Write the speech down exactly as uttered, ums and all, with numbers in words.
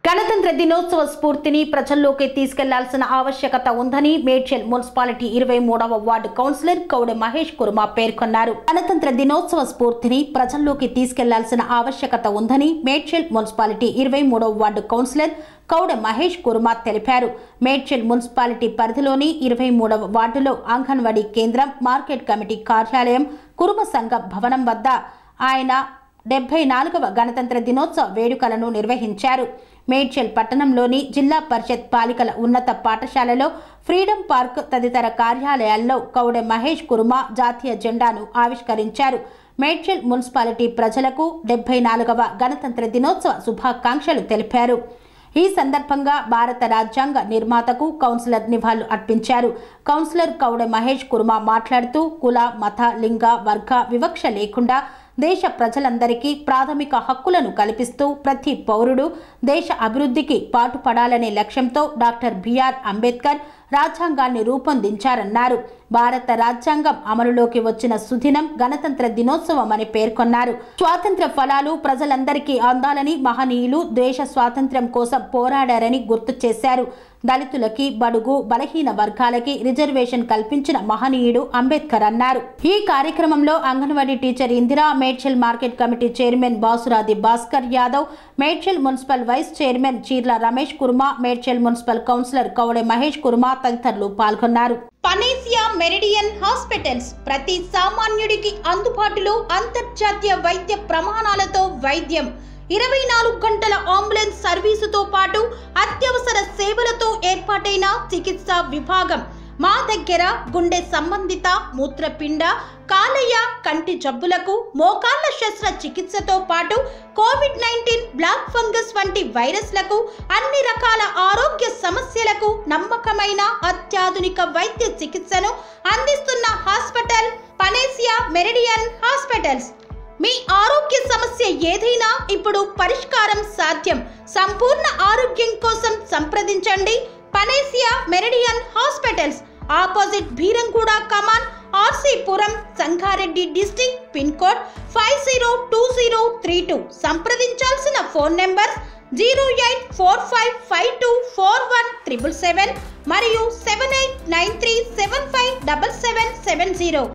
గణతంత్ర దినోత్సవ స్ఫూర్తిని ప్రజల్లోకి తీసుకెళ్లాల్సిన ఆవశ్యకత ఉందని మేడ్చల్ మున్సిపాలిటీ ఇరవై మూడవ వార్డు కౌన్సిలర్ కౌడె మహేష్ కుర్మా పేర్కొన్నారు. గణతంత్ర దినోత్సవ స్ఫూర్తిని ప్రజల్లోకి తీసుకెళ్లాల్సిన ఆవశ్యకత ఉందని మేడ్చల్ మున్సిపాలిటీ ఇరవై మూడవ వార్డు కౌన్సిలర్ కౌడె మహేష్ కుర్మా తెలిపారు. మేడ్చల్ మున్సిపాలిటీ పరిధిలోని ఇరవై మూడవ వార్డులో అంగన్వాడీ కేంద్రం, మార్కెట్ కమిటీ కార్యాలయం, కురుమ సంఘం భవనం వద్ద ఆయన డెబ్బై నాలుగవ గణతంత్ర దినోత్సవ వేడుకలను నిర్వహించారు. మేడ్చల్ పట్టణంలోని జిల్లా పరిషత్ బాలికల ఉన్నత పాఠశాలలో, ఫ్రీడమ్ పార్క్ తదితర కార్యాలయాల్లో కౌడె మహేష్ కుర్మా జాతీయ జెండాను ఆవిష్కరించారు. మేడ్చల్ మున్సిపాలిటీ ప్రజలకు డెబ్బై నాలుగవ గణతంత్ర దినోత్సవ శుభాకాంక్షలు తెలిపారు. ఈ సందర్భంగా భారత రాజ్యాంగ నిర్మాతకు కౌన్సిలర్ నివాళులు అర్పించారు. కౌన్సిలర్ కౌడె మహేష్ కుర్మా మాట్లాడుతూ కుల, మత, లింగ, వర్గ వివక్ష లేకుండా దేశ ప్రజలందరికీ ప్రాథమిక హక్కులను కల్పిస్తూ ప్రతి పౌరుడు దేశ అభివృద్ధికి పాటుపడాలనే లక్ష్యంతో డాక్టర్ బిఆర్ అంబేద్కర్ రాజ్యాంగాన్ని రూపొందించారన్నారు. భారత రాజ్యాంగం అమలులోకి వచ్చిన సుదినం గణతంత్ర దినోత్సవం అని పేర్కొన్నారు. స్వాతంత్ర ఫలాలు ప్రజలందరికీ అందాలని మహనీయులు దేశ స్వాతంత్ర్యం కోసం పోరాడారని గుర్తు చేశారు. దళితులకి, బడుగు బలహీన వర్గాలకి రిజర్వేషన్ కల్పించిన మహనీయుడు అంబేద్కర్ అన్నారు. ఈ కార్యక్రమంలో anganwadi teacher Indira, Medchal market committee chairman Basuradi Bhaskar Yadav, Medchal municipal vice chairman Cheerla Ramesh Kurma, Medchal municipal councillor Kaude Mahesh Kurma తదితరులు పాల్గొన్నారు. పనేసియా మెరిడియన్ హాస్పిటల్స్ ప్రతి సామాన్యుడికి అందుబాటులో అంతర్జాతీయ వైద్య ప్రమాణాలతో వైద్యం, ఇరవై నాలుగు గంటల అంబులెన్స్ సర్వీసుతో పాటు అత్యవసర సేవలతో ఏర్పాటైన చికిత్సా విభాగం. మా దగ్గర గుండె సంబంధిత, మూత్రపిండ, కాలేయ, కంటి జబ్బులకు, మోకాళ్ల శస్త్ర చికిత్సతో పాటు కోవిడ్ నైన్టీన్, బ్లాక్ ఫంగస్ వంటి వైరస్లకు, అన్ని రకాల ఆరోగ్య సమస్యలకు నమ్మకమైన అత్యాధునిక వైద్య చికిత్సను అందిస్తున్న హాస్పిటల్ పనేసియా మెరిడియన్ హాస్పిటల్స్. మీ ఆరోగ్య సమస్య ఏదైనా ఇప్పుడు పరిష్కారం సాధ్యం. సంపూర్ణ ఆరోగ్యం కోసం సంప్రదించండి Panacea Meridian hospitals, opposite Bheeramguda Kaman, RC Puram, Sangareddy district, pin code five zero two zero three two. సంప్రదించాల్సిన phone number zero eight four five five two four one triple seven మరియు seven eight nine three seven five double seven seven zero.